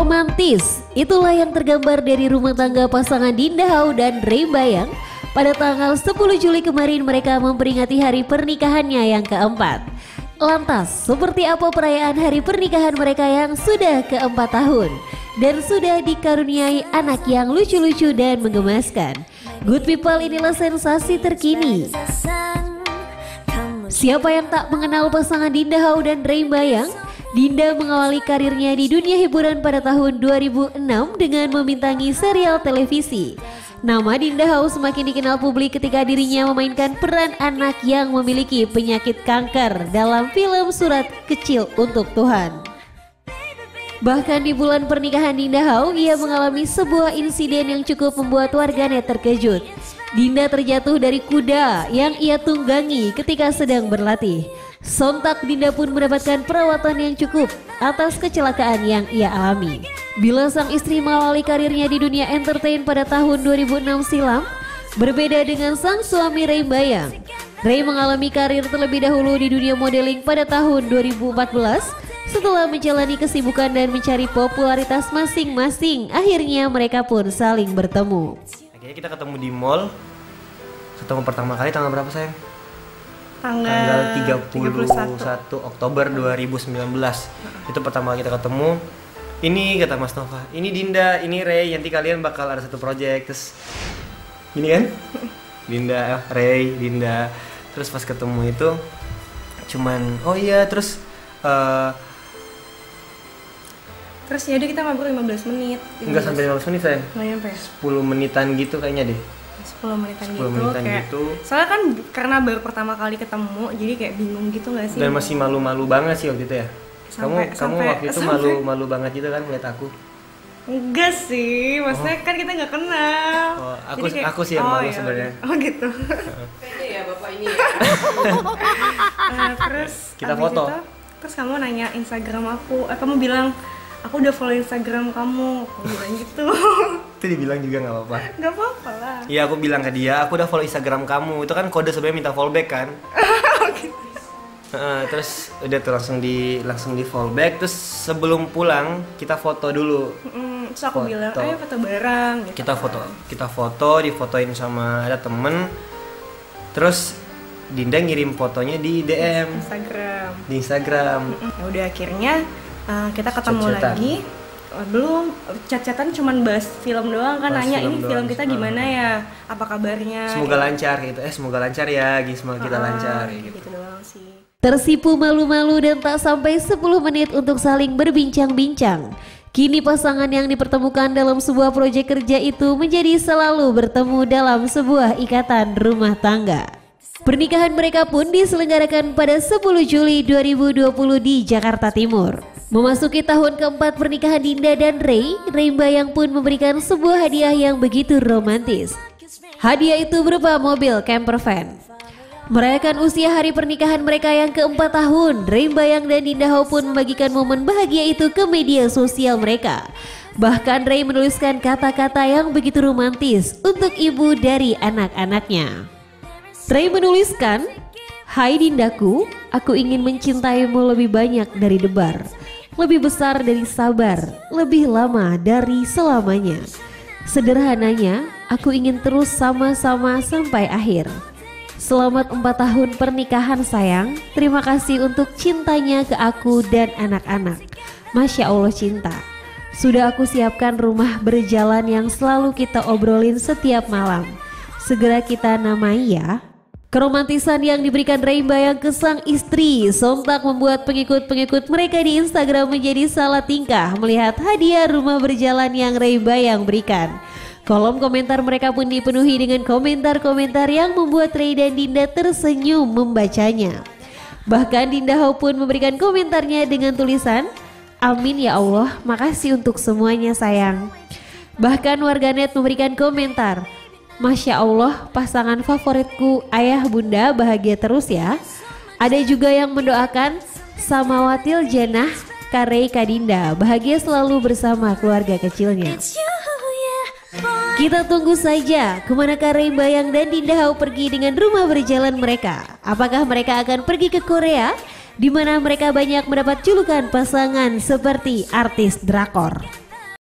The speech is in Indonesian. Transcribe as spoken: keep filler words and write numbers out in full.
Romantis, itulah yang tergambar dari rumah tangga pasangan Dinda Hau dan Ray Bayang. Pada tanggal sepuluh Juli kemarin mereka memperingati hari pernikahannya yang keempat. Lantas, seperti apa perayaan hari pernikahan mereka yang sudah keempat tahun dan sudah dikaruniai anak yang lucu-lucu dan menggemaskan? Good people, inilah sensasi terkini. Siapa yang tak mengenal pasangan Dinda Hau dan Ray Bayang? Dinda mengawali karirnya di dunia hiburan pada tahun dua ribu enam dengan membintangi serial televisi. Nama Dinda Hau semakin dikenal publik ketika dirinya memainkan peran anak yang memiliki penyakit kanker dalam film Surat Kecil Untuk Tuhan. Bahkan di bulan pernikahan Dinda Hau, ia mengalami sebuah insiden yang cukup membuat warganet terkejut. Dinda terjatuh dari kuda yang ia tunggangi ketika sedang berlatih. Sontak Dinda pun mendapatkan perawatan yang cukup atas kecelakaan yang ia alami. Bila sang istri mengawali karirnya di dunia entertain pada tahun dua ribu enam silam, berbeda dengan sang suami Ray Bayang. Ray mengalami karir terlebih dahulu di dunia modeling pada tahun dua ribu empat belas. Setelah menjalani kesibukan dan mencari popularitas masing-masing, akhirnya mereka pun saling bertemu. Akhirnya kita ketemu di mall. Ketemu pertama kali tanggal berapa sayang? Tanggal tiga puluh satu Oktober dua ribu sembilan belas. Itu pertama kali kita ketemu. Ini kata Mas Nova, ini Dinda, ini Ray, nanti kalian bakal ada satu project. Terus gini kan? Dinda, Ray, Dinda. Terus pas ketemu itu cuman oh iya terus uh, Terus yaudah kita ngobrol lima belas menit. Enggak sampai lima belas menit sayang. Enggak nyampe. sepuluh menitan gitu kayaknya deh. sepuluh menitan sepuluh gitu menitan kayak gitu. Soalnya kan karena baru pertama kali ketemu jadi kayak bingung gitu gak sih? Dan masih malu-malu banget sih waktu itu ya. Sampai, kamu sampai, kamu waktu itu malu-malu banget gitu kan ngeliat aku. Enggak sih, maksudnya oh. kan kita nggak kenal. Oh, aku kayak, aku sih yang oh, malu ya, sebenarnya. Oh gitu. Pede ya bapak ini ya. uh, terus kita foto. Itu, terus kamu nanya Instagram aku, eh, kamu bilang aku udah follow Instagram kamu, aku bilang gitu. Itu dibilang juga nggak apa-apa. Nggak apa-apa lah. Iya aku bilang ke dia, aku udah follow Instagram kamu. Itu kan kode sebenarnya minta follow back kan. gitu. Uh, terus udah tuh langsung di langsung di follow back. Terus sebelum pulang kita foto dulu. Mm, terus aku foto. bilang, ayo foto bareng. Gitu. Kita foto, kita foto, difotoin sama ada temen. Terus Dinda ngirim fotonya di D M. Instagram. Di Instagram. Ya udah akhirnya uh, kita ketemu Chat-chatan. lagi. Belum chat-chatan cuman bahas film doang kan, bahas nanya film ini doang. film kita gimana ya, apa kabarnya. Semoga gitu. lancar gitu. Eh semoga lancar ya, Gi. Semoga kita Ah, lancar gitu. gitu. gitu doang sih. Tersipu malu-malu dan tak sampai sepuluh menit untuk saling berbincang-bincang. Kini pasangan yang dipertemukan dalam sebuah proyek kerja itu menjadi selalu bertemu dalam sebuah ikatan rumah tangga. Pernikahan mereka pun diselenggarakan pada sepuluh Juli dua ribu dua puluh di Jakarta Timur. Memasuki tahun keempat pernikahan Dinda dan Ray, Ray Bayang pun memberikan sebuah hadiah yang begitu romantis. Hadiah itu berupa mobil camper van. Merayakan usia hari pernikahan mereka yang keempat tahun, Ray Bayang dan Dinda Hau pun membagikan momen bahagia itu ke media sosial mereka. Bahkan Ray menuliskan kata-kata yang begitu romantis untuk ibu dari anak-anaknya. Ray menuliskan, "Hai Dindaku, aku ingin mencintaimu lebih banyak dari debar, lebih besar dari sabar, lebih lama dari selamanya. Sederhananya, aku ingin terus sama-sama sampai akhir. Selamat empat tahun pernikahan sayang, terima kasih untuk cintanya ke aku dan anak-anak. Masya Allah cinta. Sudah aku siapkan rumah berjalan yang selalu kita obrolin setiap malam. Segera kita namai ya." Keromantisan yang diberikan Ray Bayang ke sang istri sontak membuat pengikut-pengikut mereka di Instagram menjadi salah tingkah melihat hadiah rumah berjalan yang Ray Bayang berikan. Kolom komentar mereka pun dipenuhi dengan komentar-komentar yang membuat Ray dan Dinda tersenyum membacanya. Bahkan Dinda Hau pun memberikan komentarnya dengan tulisan, "Amin ya Allah, makasih untuk semuanya sayang." Bahkan warganet memberikan komentar, "Masya Allah, pasangan favoritku, ayah bunda bahagia terus ya." Ada juga yang mendoakan, "Samawatil Jannah, Karey Kadinda, bahagia selalu bersama keluarga kecilnya." Kita tunggu saja kemana Ray Bayang dan Dinda Hau pergi dengan rumah berjalan mereka. Apakah mereka akan pergi ke Korea, di mana mereka banyak mendapat julukan pasangan seperti artis drakor.